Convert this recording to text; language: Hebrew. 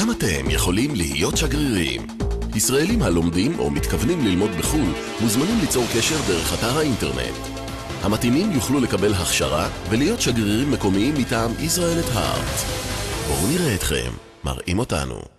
גם אתם יכולים להיות שגרירים. ישראלים הלומדים או מתכוונים ללמוד בחו"ל מוזמנים ליצור קשר דרך אתר האינטרנט. המתאימים יוכלו לקבל הכשרה ולהיות שגרירים מקומיים מטעם Israel at Heart. בואו נראה אתכם, מראים אותנו.